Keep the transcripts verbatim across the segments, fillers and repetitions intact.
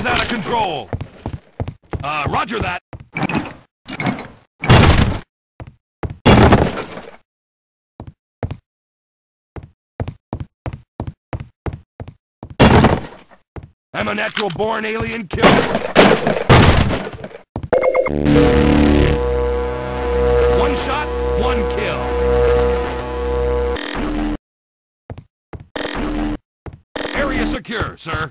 is out of control. Uh, roger that. I'm a natural-born alien killer. One shot, one kill. Area secure, sir.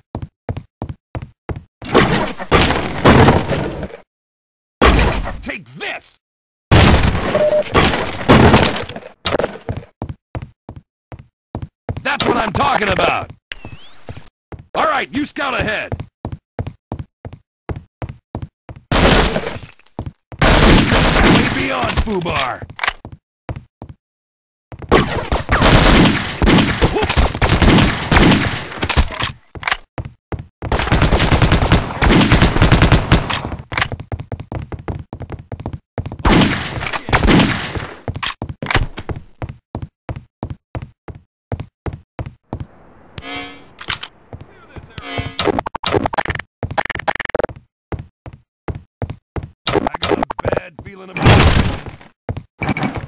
Take this! That's what I'm talking about! All right, you scout ahead. Way beyond Fubar. Feeling about it.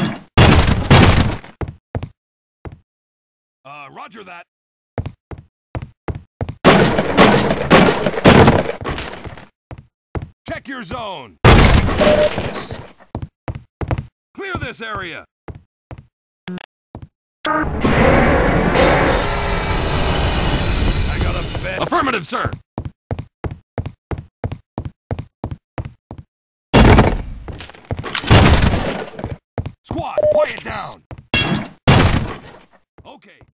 Uh, roger that. Check your zone. Clear this area. I got a bed. Affirmative, sir. Squad, quiet down! Okay.